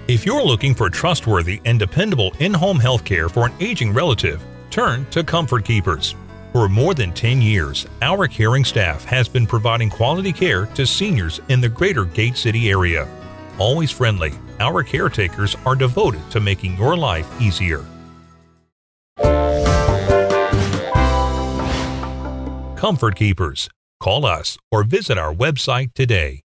If you're looking for trustworthy and dependable in-home health care for an aging relative, turn to Comfort Keepers. For more than 10 years, our caring staff has been providing quality care to seniors in the greater Gate City area. Always friendly, our caretakers are devoted to making your life easier. Comfort Keepers. Call us or visit our website today.